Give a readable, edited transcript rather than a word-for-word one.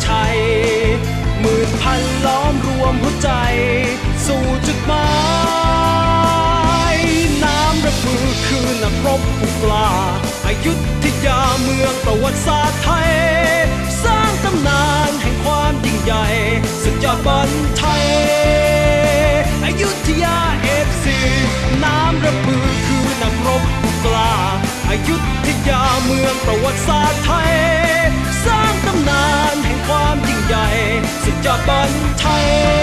ชัยหมื่นพันล้อมรวมหัวใจสู่จุดหมายน้ำระบือคือนักรบผู้กล้าอยุธยาเมืองประวัติศาสตร์ไทยสร้างตำนานแห่งความยิ่งใหญ่สุดยอดบอลไทยอยุธยาเอฟซีน้ำระบือคือนักรบผู้กล้าอยุธยาเมืองประวัติศาสตร์ไทยสร้างตำนานแห่งความยิ่งใหญ่สุดยอดบอลไทย